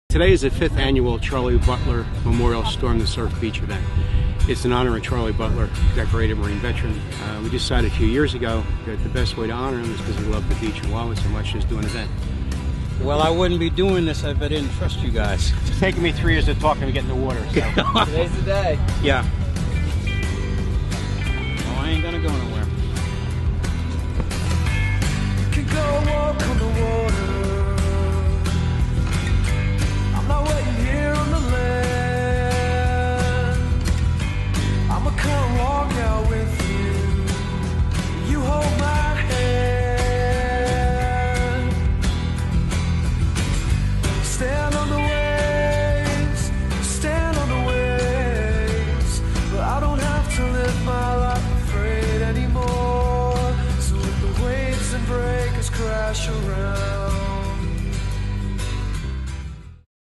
Today is the 5th annual Charlie Butler Memorial Storm the Surf Beach event. It's in honor of Charlie Butler, decorated Marine veteran. We decided a few years ago that the best way to honor him is because he loved the beach and Wildwood so much, just do an event. Well, I wouldn't be doing this if I didn't trust you guys. It's taken me 3 years to talk him to get in the water. So. Today's the day. Yeah. Oh, I ain't gonna go nowhere. Could go walk on the